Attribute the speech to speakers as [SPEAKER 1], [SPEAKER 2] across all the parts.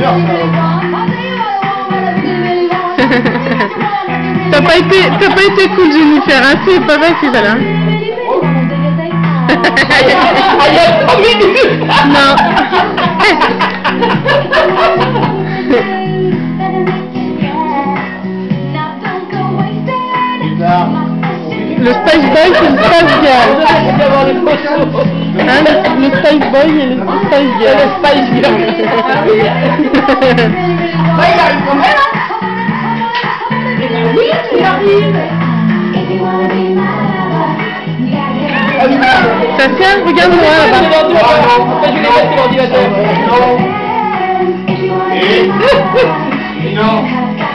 [SPEAKER 1] T'as pas été cool, Jennifer, hein? C'est pas facile, là. Non. Le Spice Boy, c'est le Spice Girl. Hein, le Spice Boy et le Spice Girl. Le Spice Girl.
[SPEAKER 2] Oui, tu arrives.
[SPEAKER 1] Ça tient, regarde-moi là-bas.
[SPEAKER 3] Je vais mettre l'ordinateur. Non.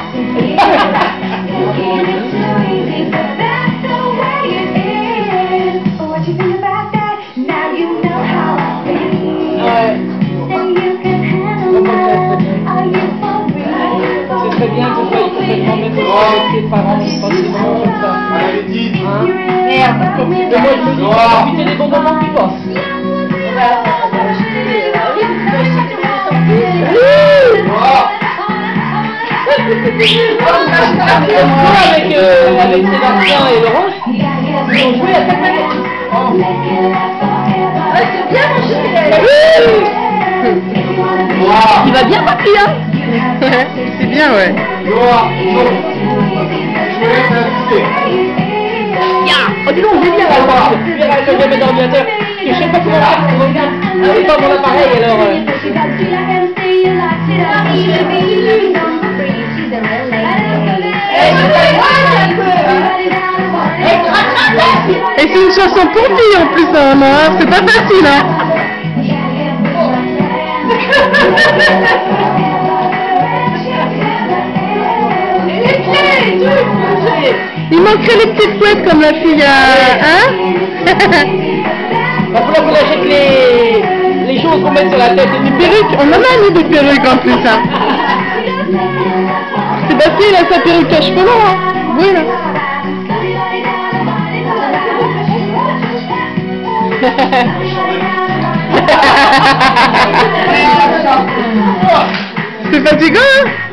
[SPEAKER 3] C'est très bien que vous soyez complètement mettre avec ses parents, je pense que c'est vraiment comme ça. Merde. Mais moi je me dis, profiter des bons moments qui passent. Avec Sébastien et Laurent, ils ont joué à cette manette.
[SPEAKER 2] C'est bien mon chéri.
[SPEAKER 1] Il va bien partir, hein? C'est bien, ouais.
[SPEAKER 3] Oh dis donc, j'ai bien là, je vais mettre l'ordinateur. Je sais pas comment faire, c'est pas mon appareil alors.
[SPEAKER 1] Et c'est une chanson pour filles en plus, hein, non? C'est pas facile, hein? Il manquerait les petites couettes comme la fille à... Hein?
[SPEAKER 3] Va falloir qu'on achète les choses qu'on met sur la tête.
[SPEAKER 1] Des perruques, on en a mis des perruques en plus, hein. Sébastien, il a sa perruque à cheveux longs, hein. Oui, là. C'est fatigant, hein?